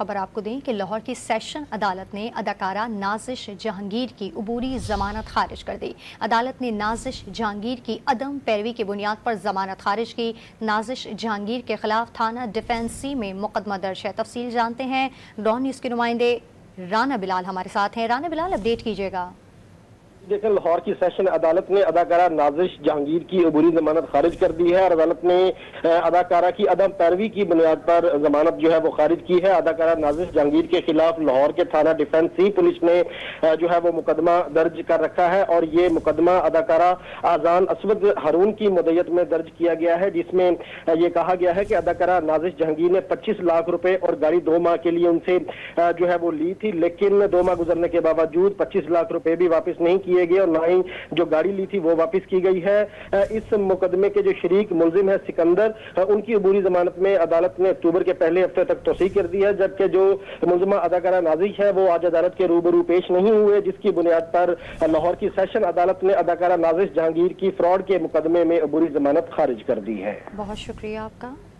خبر آپ کو دیں کہ لاہور کی سیشن عدالت نے اداکارہ نازش جہانگیر کی عبوری ضمانت خارج کر دی۔ عدالت نے نازش جہانگیر کی عدم پیروی کی بنیاد پر ضمانت خارج کی۔ نازش جہانگیر کے خلاف تھانہ ڈیفنس سی میں مقدمہ درج ہے۔ تفصیل جانتے ہیں، ڈان نیوز کے نمائندے رانا بلال ہمارے ساتھ ہیں۔ رانا بلال، اپڈیٹ کیجیے گا۔ دیکھیں، لاہور کی سیشن عدالت نے اداکارہ نازش جہانگیر کی عبوری ضمانت خارج کر دی ہے اور عدالت نے اداکارہ کی عدم پیروی کی بنیاد پر ضمانت جو ہے وہ خارج کی ہے۔ اداکارہ نازش جہانگیر کے خلاف لاہور کے تھانہ ڈیفنس سی پولیس نے جو ہے وہ مقدمہ درج کر رکھا ہے اور یہ مقدمہ اداکارہ آذان اسود ہارون کی مدعیت میں درج کیا گیا ہے، جس میں یہ کہا گیا ہے کہ اداکارہ نازش جہانگیر نے 25 لاکھ روپے اور گاڑی 2 ماہ کے لیے ان سے جو ہے وہ لی تھی، لیکن 2 ماہ گزرنے کے باوجود 25 لاکھ روپے بھی واپس نہیں کیے گئے اور نہ ہی جو گاڑی لی تھی وہ واپس کی گئی ہے۔ اس مقدمے کے جو شریک ملزم ہے سکندر، ان کی عبوری ضمانت میں عدالت نے اکتوبر کے پہلے ہفتے تک توسیع کر دی ہے، جبکہ جو ملزمہ اداکارہ نازش ہے وہ آج عدالت کے روبرو پیش نہیں ہوئے، جس کی بنیاد پر لاہور کی سیشن عدالت نے اداکارہ نازش جہانگیر کی فراڈ کے مقدمے میں عبوری ضمانت خارج کر دی ہے۔ بہت شکریہ آپ کا۔